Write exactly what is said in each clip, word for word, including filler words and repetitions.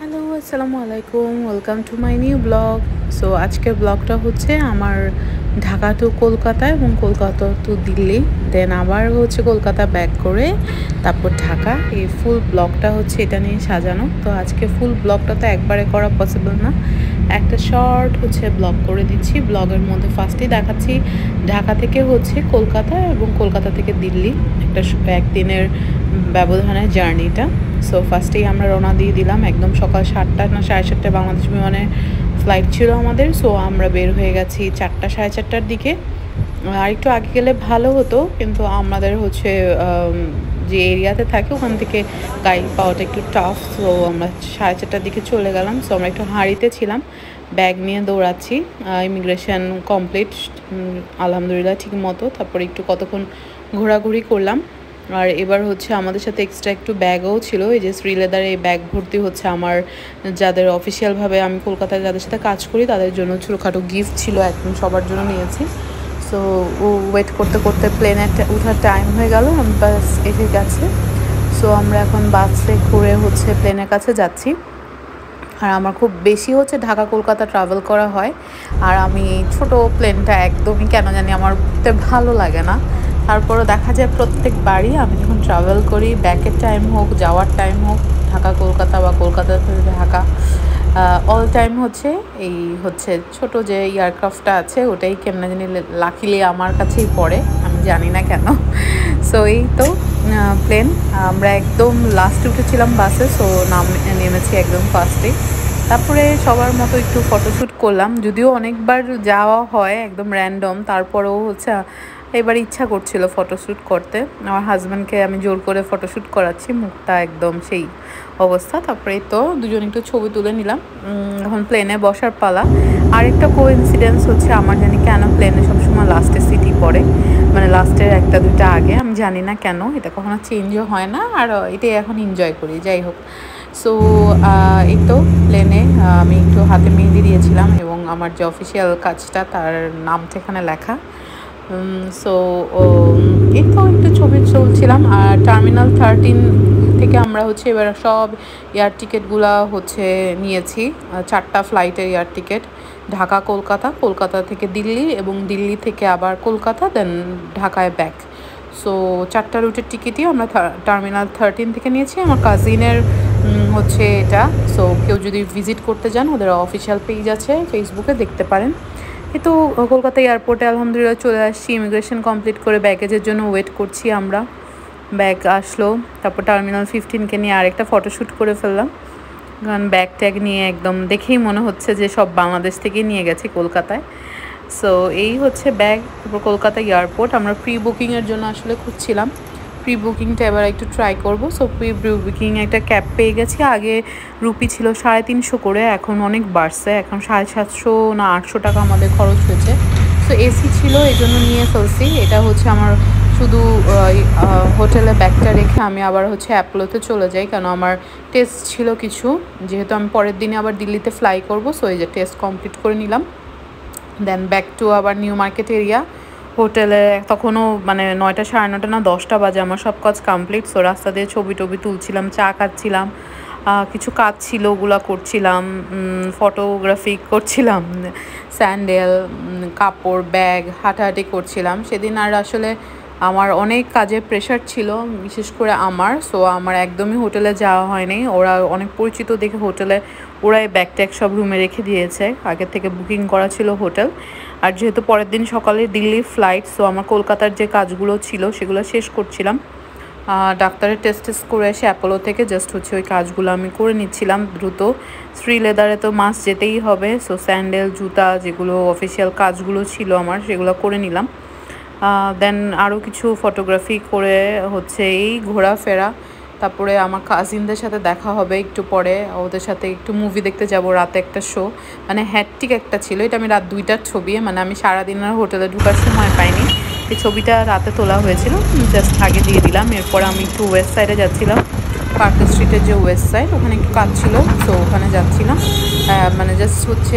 Hello, আসসালামু আলাইকুম। Welcome to my new vlog. So আজকের ব্লগটা হচ্ছে আমার ঢাকা টু কলকাতা এবং কলকাতা টু দিল্লি, দেন আবার হচ্ছে কলকাতা ব্যাক করে তারপর ঢাকা। এই ফুল ব্লগটা হচ্ছে এটা নিয়ে সাজানো। তো আজকে ফুল ব্লগটা তো একবারে করা পসিবল না, একটা শর্ট হচ্ছে ব্লগ করে দিচ্ছি। ব্লগের মধ্যে ফার্স্টেই দেখাচ্ছি ঢাকা থেকে হচ্ছে কলকাতা এবং কলকাতা থেকে দিল্লি একটা একদিনের ব্যবধানের জার্নিটা। সো ফার্স্টেই আমরা রওনা দিয়ে দিলাম একদম সকাল সাতটা না সাড়ে সাতটায় বাংলাদেশ বিমানে ফ্লাইট ছিল আমাদের। সো আমরা বের হয়ে গেছি চারটা সাড়ে চারটার দিকে। আর একটু আগে গেলে ভালো হতো, কিন্তু আমাদের হচ্ছে যে এরিয়াতে থাকি ওখান থেকে গাড়ি পাওয়াটা একটু টাফ। সো আমরা সাড়ে চারটার দিকে চলে গেলাম। সো আমরা একটু হাঁড়িতে ছিলাম, ব্যাগ নিয়ে দৌড়াচ্ছি। ইমিগ্রেশন কমপ্লিট আলহামদুলিল্লাহ ঠিক মতো। তারপরে একটু কতক্ষণ ঘোরাঘুরি করলাম। আর এবার হচ্ছে আমাদের সাথে এক্সট্রা একটু ব্যাগও ছিল, এই যে শ্রীলেদার এই ব্যাগ ভর্তি হচ্ছে আমার যাদের অফিসিয়ালভাবে আমি কলকাতায় যাদের সাথে কাজ করি তাদের জন্য ছোটোখাটো গিফট ছিল, একদম সবার জন্য নিয়েছি। সো ও ওয়েট করতে করতে প্লেনে উঠার টাইম হয়ে গেল, আমি বাস এসে গেছে। সো আমরা এখন বাসে ঘুরে হচ্ছে প্লেনের কাছে যাচ্ছি। আর আমার খুব বেশি হচ্ছে ঢাকা কলকাতা ট্রাভেল করা হয়, আর আমি ছোট প্লেনটা একদমই কেন জানি আমার উঠতে ভালো লাগে না। তারপরও দেখা যায় প্রত্যেকবারই আমি যখন ট্রাভেল করি, ব্যাকের টাইম হোক যাওয়ার টাইম হোক, ঢাকা কলকাতা বা কলকাতা থেকে ঢাকা, অল টাইম হচ্ছে এই হচ্ছে ছোট যে এয়ারক্রাফটটা আছে ওটাই কেমন জানি লাকিলি আমার কাছেই পড়ে, আমি জানি না কেন। সো এই তো প্লেন, আমরা একদম লাস্টে উঠেছিলাম বাসে। সো নাম নেমেছি একদম ফার্স্টে। তারপরে সবার মতো একটু ফটোশ্যুট করলাম, যদিও অনেকবার যাওয়া হয় একদম র্যান্ডম, তারপরেও হচ্ছে এবার ইচ্ছা করছিল ফটোশ্যুট করতে। আমার হাজব্যান্ডকে আমি জোর করে ফটোশ্যুট করাচ্ছি, মুখটা একদম সেই অবস্থা। তারপরে তো দুজন একটু ছবি তুলে নিলাম। এখন প্লেনে বসার পালা। আরেকটা কোইন্সিডেন্স হচ্ছে আমার জানি কেন প্লেনে সবসময় লাস্টে সিটই পড়ে, মানে লাস্টের একটা দুইটা আগে, আমি জানি না কেন, এটা কখনো চেঞ্জও হয় না, আর এটাই এখন এনজয় করি। যাই হোক, সো এই তো প্লেনে আমি একটু হাতে মেহেদি দিয়েছিলাম এবং আমার যে অফিসিয়াল কাজটা তার নামটা এখানে লেখা। সো এই তো একটু ছবি চলছিলাম। আর টার্মিনাল থার্টিন থেকে আমরা হচ্ছে এবার সব এয়ার টিকিটগুলো হচ্ছে নিয়েছি, চারটা ফ্লাইটের এয়ার টিকিট, ঢাকা কলকাতা, কলকাতা থেকে দিল্লি এবং দিল্লি থেকে আবার কলকাতা, দেন ঢাকায় ব্যাক। সো চারটা রুটের টিকিটই আমরা টার্মিনাল থার্টিন থেকে নিয়েছি। আমার কাজিনের হচ্ছে এটা। সো কেউ যদি ভিজিট করতে যান ওদের অফিসিয়াল পেজ আছে ফেসবুকে, দেখতে পারেন। এই তো কলকাতা এয়ারপোর্টে আলহামদুলিল্লাহ চলে আসছি, ইমিগ্রেশন কমপ্লিট করে ব্যাগেজের জন্য ওয়েট করছি আমরা। ব্যাগ আসলো, তারপর টার্মিনাল ফিফটিনকে নিয়ে আরেকটা ফটোশ্যুট করে ফেললাম, কারণ ব্যাগ ট্যাগ নিয়ে একদম দেখেই মনে হচ্ছে যে সব বাংলাদেশ থেকে নিয়ে গেছি কলকাতায়। সো এই হচ্ছে ব্যাগ। তারপর কলকাতা এয়ারপোর্ট আমরা প্রি বুকিংয়ের জন্য আসলে খুঁজছিলাম, প্রি বুকিংটা এবার একটু ট্রাই করবো। সো প্রি বুকিং একটা ক্যাব পেয়ে গেছি। আগে রুপি ছিল সাড়ে তিনশো করে, এখন অনেক বাড়ছে, এখন সাড়ে সাতশো না আটশো টাকা আমাদের খরচ হয়েছে। সো এসি ছিল এই জন্য নিয়ে ফেলছি। এটা হচ্ছে আমার শুধু হোটেলে ব্যাগটা রেখে আমি আবার হচ্ছে অ্যাপোলোতে চলে যাই, কারণ আমার টেস্ট ছিল কিছু, যেহেতু আমি পরের দিনে আবার দিল্লিতে ফ্লাই করবো। সো এই যে টেস্ট কমপ্লিট করে নিলাম, দেন ব্যাক টু আবার নিউ মার্কেট এরিয়া। হোটেলে তখনও মানে নয়টা সাড়ে নটা না দশটা বাজে, আমার সব কাজ কমপ্লিট। সো রাস্তা দিয়ে ছবি টবি তুলছিলাম, চা খাচ্ছিলাম, কিছু কাজ ছিল ওগুলো করছিলাম, ফটোগ্রাফি করছিলাম, স্যান্ডেল, কাপড়, ব্যাগ হাঁটাহাঁটি করছিলাম। সেদিন আর আসলে আমার অনেক কাজের প্রেশার ছিল, বিশেষ করে আমার। সো আমার একদমই হোটেলে যাওয়া হয়নি। ওরা অনেক পরিচিত দেখে হোটেলে ওরাই ব্যাগ ট্যাগ সব রুমে রেখে দিয়েছে, আগের থেকে বুকিং করা ছিল হোটেল। আর যেহেতু পরের দিন সকালে দিল্লির ফ্লাইট, সো আমার কলকাতার যে কাজগুলো ছিল সেগুলো শেষ করছিলাম। ডাক্তারের টেস্ট টেস্ট করে এসে অ্যাপোলো থেকে জাস্ট হচ্ছে ওই কাজগুলো আমি করে নিচ্ছিলাম দ্রুত। শ্রীলেদারে তো মাস্ট যেতেই হবে। সো স্যান্ডেল, জুতা, যেগুলো অফিসিয়াল কাজগুলো ছিল আমার সেগুলো করে নিলাম। দেন আরও কিছু ফটোগ্রাফি করে হচ্ছে এই ঘোরাফেরা। তারপরে আমার কাজিনদের সাথে দেখা হবে একটু পরে, ওদের সাথে একটু মুভি দেখতে যাব, রাতে একটা শো, মানে হ্যাটটিক একটা ছিল। এটা আমি রাত দুইটার ছবি, মানে আমি সারাদিন আর হোটেলে ঢোকার সময় পাইনি। এই ছবিটা রাতে তোলা হয়েছিল, জাস্ট আগে দিয়ে দিলাম। এরপর আমি একটু ওয়েস্ট সাইডে যাচ্ছিলাম, পার্ক স্ট্রিটের যে ওয়েস্ট সাইড, ওখানে একটু কাজ ছিল। সো ওখানে যাচ্ছিলাম, মানে জাস্ট হচ্ছে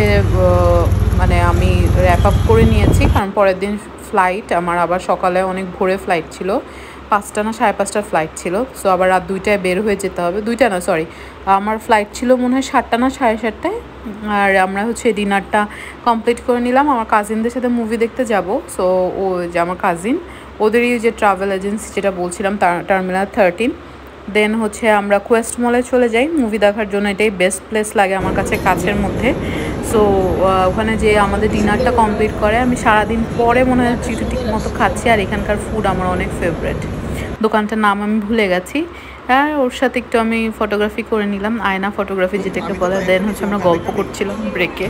মানে আমি র্যাপ আপ করে নিয়েছি, কারণ পরের দিন ফ্লাইট আমার আবার সকালে অনেক ভোরে ফ্লাইট ছিল, পাঁচটা না সাড়ে পাঁচটার ফ্লাইট ছিল। সো আবার রাত দুইটায় বের হয়ে যেতে হবে, দুইটা না সরি আমার ফ্লাইট ছিল মনে হয় সাতটা না সাড়ে সাতটায়। আর আমরা হচ্ছে ডিনারটা কমপ্লিট করে নিলাম। আমার কাজিনদের সাথে মুভি দেখতে যাব। সো ও যে আমার কাজিন, ওদেরই যে ট্রাভেল এজেন্সি যেটা বলছিলাম টার্মিনাল থার্টিন, দেন হচ্ছে আমরা কোয়েস্ট মলে চলে যাই মুভি দেখার জন্য। এটাই বেস্ট প্লেস লাগে আমার কাছে কাছের মধ্যে। সো ওখানে যে আমাদের ডিনারটা কমপ্লিট করে আমি সারাদিন পরে মনে হয় চিঠি মতো খাচ্ছি। আর এখানকার ফুড আমার অনেক ফেভারেট। দোকানটার নাম আমি ভুলে গেছি। আর ওর সাথে একটু আমি ফটোগ্রাফি করে নিলাম, আয়না ফটোগ্রাফি যেটাকে বলে। দেন হচ্ছে আমরা গল্প করছিলাম ব্রেকে।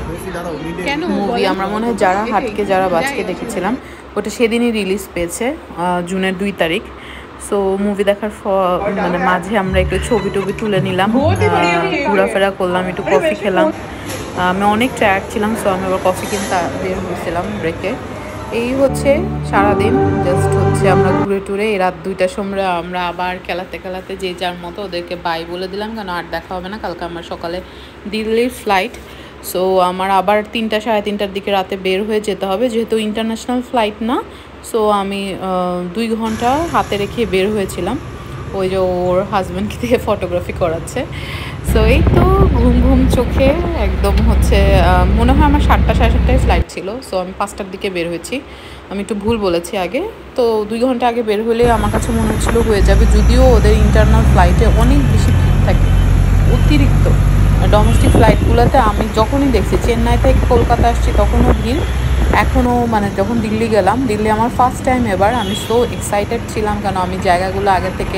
মুভি আমরা মনে হয় যারা হাটকে যারা বাজকে দেখেছিলাম, ওটা সেদিনই রিলিজ পেয়েছে জুনের দুই তারিখ। সো মুভি দেখার মানে মাঝে আমরা একটু ছবি টবি তুলে নিলাম, ঘোরাফেরা করলাম, একটু কফি খেলাম। আমি অনেক টায়ার্ড ছিলাম, সো আমি আবার কফি কিনতে বের হয়েছিলাম ব্রেকে। এই হচ্ছে সারাদিন জাস্ট হচ্ছে আমরা ঘুরে টুরে এই রাত দুইটার সময় আমরা আবার খেলাতে খেলাতে যে যার মতো ওদেরকে বাই বলে দিলাম, কেন আর দেখা হবে না, কালকে আমার সকালে দিল্লির ফ্লাইট। সো আমার আবার তিনটা সাড়ে তিনটার দিকে রাতে বের হয়ে যেতে হবে, যেহেতু ইন্টারন্যাশনাল ফ্লাইট না। সো আমি দুই ঘন্টা হাতে রেখে বের হয়েছিলাম। ওই যে ওর হাজব্যান্ডকে দিয়ে ফটোগ্রাফি করাচ্ছে। সো এই তো ঘুম ঘুম চোখে একদম হচ্ছে মনে হয় আমার সাতটা সাড়ে সাতটায় ফ্লাইট ছিল। সো আমি পাঁচটার দিকে বের হয়েছি, আমি একটু ভুল বলেছি আগে। তো দুই ঘন্টা আগে বের হলে আমার কাছে মনে হচ্ছিলো হয়ে যাবে, যদিও ওদের ইন্টারনাল ফ্লাইটে অনেক বেশি ভিড় থাকে, অতিরিক্ত। ডোমেস্টিক ফ্লাইটগুলোতে আমি যখনই দেখছি, চেন্নাই থেকে কলকাতা আসছি তখনও ভিড়, এখনও মানে যখন দিল্লি গেলাম, দিল্লি আমার ফার্স্ট টাইম এবার, আমি সো এক্সাইটেড ছিলাম, কেন আমি জায়গাগুলো আগে থেকে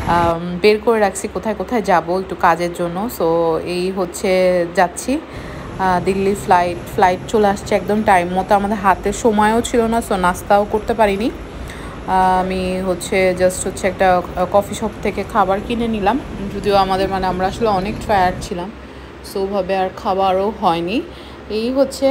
বের করে রাখছি কোথায় কোথায় যাব একটু কাজের জন্য। সো এই হচ্ছে যাচ্ছি দিল্লি ফ্লাইট ফ্লাইট চলে আসছে একদম টাইম মতো, আমাদের হাতে সময়ও ছিল না, সো নাস্তাও করতে পারিনি। আমি হচ্ছে জাস্ট হচ্ছে একটা কফি শপ থেকে খাবার কিনে নিলাম, যদিও আমাদের মানে আমরা আসলে অনেক টায়ার্ড ছিলাম, সো ওভাবে আর খাবারও হয়নি। এই হচ্ছে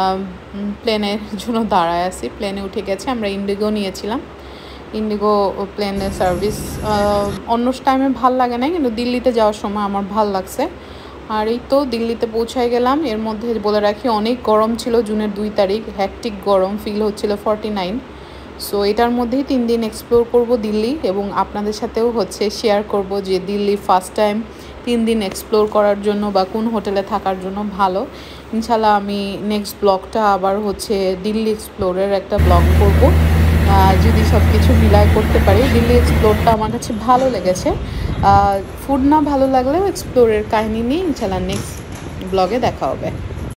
প্লেনের জন্য দাঁড়ায় আছি, প্লেনে উঠে গেছে। আমরা ইন্ডিগো নিয়েছিলাম, ইন্ডিগো প্লেনের সার্ভিস অন্য টাইমে ভাল লাগে না, কিন্তু দিল্লিতে যাওয়ার সময় আমার ভাল লাগছে। আর এই তো দিল্লিতে পৌঁছায় গেলাম। এর মধ্যে বলে রাখি অনেক গরম ছিল, জুনের দুই তারিখ হ্যাকটিক গরম ফিল হচ্ছিল ফর্টি নাইন। সো এটার মধ্যেই তিন দিন এক্সপ্লোর করব দিল্লি, এবং আপনাদের সাথেও হচ্ছে শেয়ার করব যে দিল্লি ফার্স্ট টাইম তিন দিন এক্সপ্লোর করার জন্য বা কোন হোটেলে থাকার জন্য ভালো। ইনশাল্লাহ আমি নেক্সট ব্লগটা আবার হচ্ছে দিল্লি এক্সপ্লোরের একটা ব্লগ করব, যদি সব কিছু মিলায় করতে পারি। দিল্লি এক্সপ্লোরটা আমার কাছে ভালো লেগেছে, ফুড না ভালো লাগলেও এক্সপ্লোরের কাহিনী নিয়ে ইনশাল্লাহ নেক্সট ব্লগে দেখা হবে।